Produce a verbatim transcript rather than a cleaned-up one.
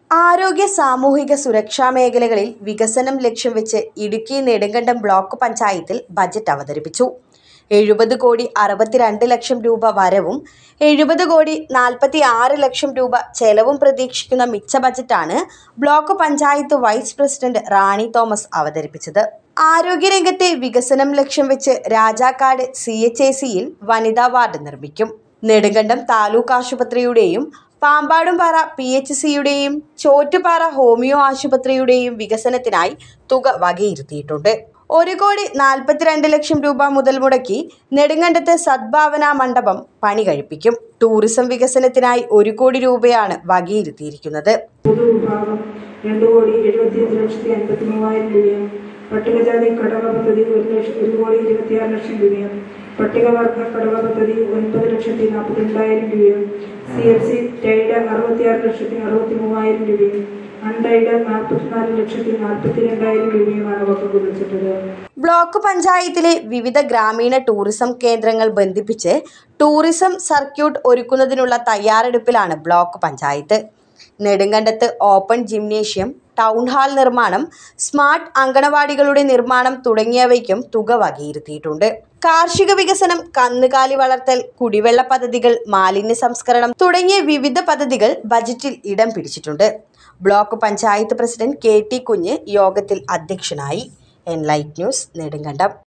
ആരോഗ്യ സാമൂഹിക സുരക്ഷാ മേഖലകളിൽ വികസനം ലക്ഷ്യം വെച്ച് ഇടുക്കി നെടുങ്കണ്ടം ബ്ലോക്ക് പഞ്ചായത്തിൽ ബജറ്റ് അവതരിപ്പിച്ചു. എഴുപത് കോടി അറുപത്തിരണ്ട് ലക്ഷം രൂപ വരവും എഴുപത് കോടി നാൽപ്പത്തി ആറ് ലക്ഷം രൂപ ചെലവും പ്രതീക്ഷിക്കുന്ന മിച്ച ബജറ്റാണ് block panchayat vice president Rani Thomas അവതരിപ്പിച്ചത്. ആരോഗ്യരംഗത്തെ വികസനം ലക്ഷ്യം വെച്ച് രാജാക്കാട് സി എച്ച് എ സിയിൽ വനിതാ വാർഡ് നിർമ്മിക്കും. നെടുങ്കണ്ടം താലൂക്ക് ആശുപത്രിയുടെയും പാമ്പാടുംപാറ പി എച്ച് സിയുടെയും ചോറ്റുപാറ ഹോമിയോ ആശുപത്രിയുടെയും വികസനത്തിനായി തുക വകയിരുത്തിയിട്ടുണ്ട്. ഒരു കോടി നാൽപ്പത്തിരണ്ട് ലക്ഷം രൂപ മുതൽ മുടക്കി നെടുങ്കണ്ടത്ത് സദ്ഭാവന മണ്ഡപം പണി കഴിപ്പിക്കും. ടൂറിസം വികസനത്തിനായി ഒരു കോടി രൂപയാണ് വകയിരുത്തിയിരിക്കുന്നത്. പട്ടികജാതി ഘടക പദ്ധതി ഒരു ലക്ഷം ഒരു കോടി ഇരുപത്തിയാറ് ലക്ഷം രൂപയും പട്ടികവർഗ ഘടക പദ്ധതി ഒൻപത് ലക്ഷത്തി നാൽപ്പത്തി രണ്ടായിരം രൂപയും സി എഫ് സി ടൈഡ് അറുപത്തിയാറ് ലക്ഷത്തി അറുപത്തി മൂവായിരം രൂപയും അൺടൈഡ് നാൽപ്പത്തിനാല് ലക്ഷത്തി നാൽപ്പത്തി രണ്ടായിരം രൂപയുമാണ് വകുപ്പ് കുറിച്ചിട്ടത്. ബ്ലോക്ക് പഞ്ചായത്തിലെ വിവിധ ഗ്രാമീണ ടൂറിസം കേന്ദ്രങ്ങൾ ബന്ധിപ്പിച്ച് ടൂറിസം സർക്യൂട്ട് ഒരുക്കുന്നതിനുള്ള തയ്യാറെടുപ്പിലാണ് ബ്ലോക്ക് പഞ്ചായത്ത്. നെടുങ്കണ്ടത്ത് ഓപ്പൺ ജിംനേഷ്യം, ടൗൺ ഹാൾ നിർമ്മാണം, സ്മാർട്ട് അങ്കണവാടികളുടെ നിർമ്മാണം തുടങ്ങിയവയ്ക്കും തുക വകയിരുത്തിയിട്ടുണ്ട്. കാർഷിക വികസനം, കന്നുകാലി വളർത്തൽ, കുടിവെള്ള പദ്ധതികൾ, മാലിന്യ സംസ്കരണം തുടങ്ങിയ വിവിധ പദ്ധതികൾ ബജറ്റിൽ ഇടം പിടിച്ചിട്ടുണ്ട്. Block panchayat president K T Kunju യോഗത്തിൽ അധ്യക്ഷനായി. Enlight news Nedumkandam.